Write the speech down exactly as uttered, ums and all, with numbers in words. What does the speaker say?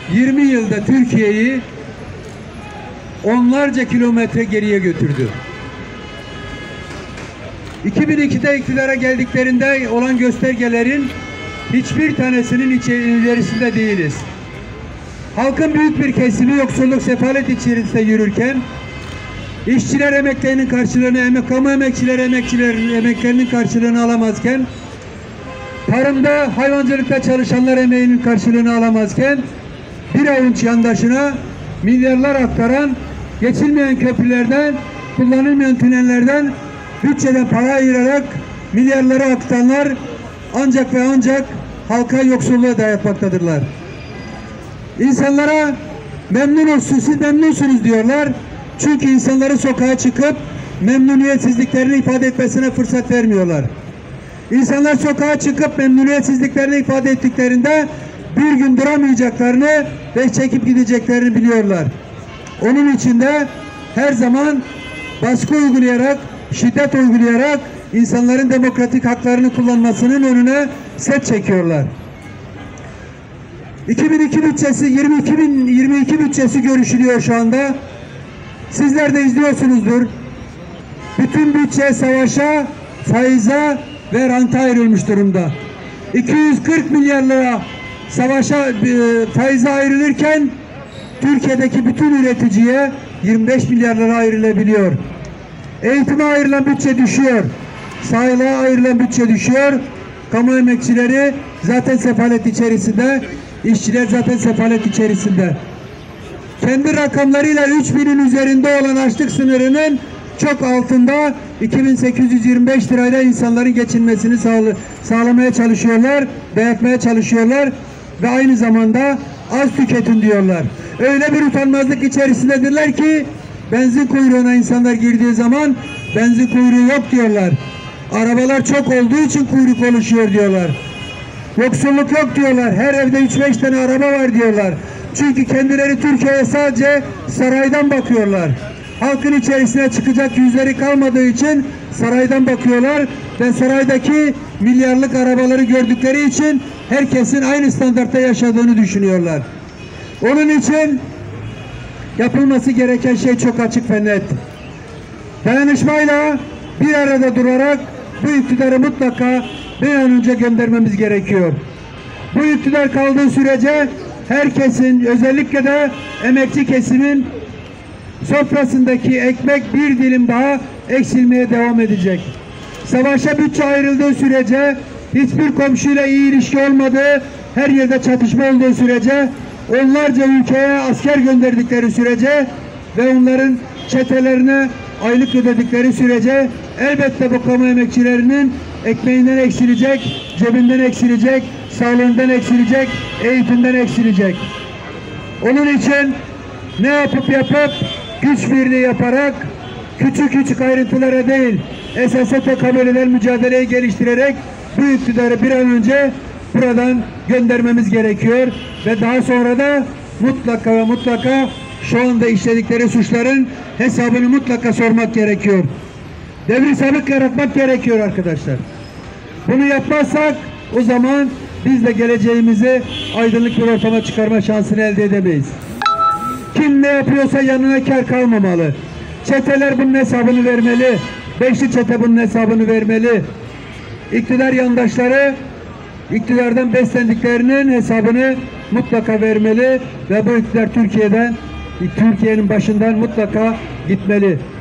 yirmi yılda Türkiye'yi onlarca kilometre geriye götürdü. iki bin ikide iktidara geldiklerinde olan göstergelerin hiçbir tanesinin içerisinde değiliz. Halkın büyük bir kesimi yoksulluk, sefalet içerisinde yürürken, işçiler emeklerinin karşılığını, emek, kamu emekçiler emekçiler emeklerinin karşılığını alamazken, tarımda, hayvancılıkta çalışanlar emeğinin karşılığını alamazken, bir avuç yandaşına milyarlar aktaran, geçilmeyen köprülerden, kullanılmayan tünellerden, bütçeden para ayırarak milyarları akıtanlar ancak ve ancak halka yoksulluğa dayatmaktadırlar. İnsanlara memnunsunuz, siz memnunsunuz diyorlar. Çünkü insanları sokağa çıkıp memnuniyetsizliklerini ifade etmesine fırsat vermiyorlar. İnsanlar sokağa çıkıp memnuniyetsizliklerini ifade ettiklerinde bir gün duramayacaklarını ve çekip gideceklerini biliyorlar. Onun için de her zaman baskı uygulayarak, şiddet uygulayarak insanların demokratik haklarını kullanmasının önüne set çekiyorlar. iki bin iki bütçesi, yirmi iki bin yirmi iki bütçesi görüşülüyor şu anda. Sizler de izliyorsunuzdur. Bütün bütçe savaşa, faize ve ranta ayrılmış durumda. iki yüz kırk milyar lira savaşa, faize ayrılırken Türkiye'deki bütün üreticiye yirmi beş milyar lira ayrılabiliyor. Eğitime ayrılan bütçe düşüyor. Sağlığa ayrılan bütçe düşüyor. Kamu emekçileri zaten sefalet içerisinde. İşçiler zaten sefalet içerisinde. Kendi rakamlarıyla üç binin üzerinde olan açlık sınırının çok altında iki bin sekiz yüz yirmi beş lirayla insanların geçinmesini sağla sağlamaya çalışıyorlar, dayatmaya çalışıyorlar ve aynı zamanda az tüketin diyorlar. Öyle bir utanmazlık içerisindedirler ki benzin kuyruğuna insanlar girdiği zaman benzin kuyruğu yok diyorlar. Arabalar çok olduğu için kuyruk oluşuyor diyorlar. Yoksulluk yok diyorlar. Her evde üç beş tane araba var diyorlar. Çünkü kendileri Türkiye'ye sadece saraydan bakıyorlar. Halkın içerisine çıkacak yüzleri kalmadığı için saraydan bakıyorlar ve saraydaki milyarlık arabaları gördükleri için herkesin aynı standartta yaşadığını düşünüyorlar. Onun için yapılması gereken şey çok açık ve net. Dayanışmayla bir arada durarak bu iktidarı mutlaka bir an önce göndermemiz gerekiyor. Bu iktidar kaldığı sürece herkesin, özellikle de emekçi kesimin sofrasındaki ekmek bir dilim daha eksilmeye devam edecek. Savaşa bütçe ayrıldığı sürece, hiçbir komşuyla iyi ilişki olmadığı, her yerde çatışma olduğu sürece, onlarca ülkeye asker gönderdikleri sürece ve onların çetelerine aylık ödedikleri sürece elbette bu kamu emekçilerinin ekmeğinden eksilecek, cebinden eksilecek, sağlığından eksilecek, eğitimden eksilecek. Onun için ne yapıp yapıp güç birliği yaparak küçük küçük ayrıntılara değil, esase tekamül eden mücadeleyi geliştirerek bu iktidarı bir an önce buradan göndermemiz gerekiyor ve daha sonra da mutlaka ve mutlaka şu anda işledikleri suçların hesabını mutlaka sormak gerekiyor. Devri sabık yaratmak gerekiyor arkadaşlar. Bunu yapmazsak o zaman biz de geleceğimizi aydınlık bir ortama çıkarma şansını elde edemeyiz. Kim ne yapıyorsa yanına kar kalmamalı. Çeteler bunun hesabını vermeli. Beşli çete bunun hesabını vermeli. İktidar yandaşları iktidardan beslendiklerinin hesabını mutlaka vermeli ve bu iktidar Türkiye'den, Türkiye'nin başından mutlaka gitmeli.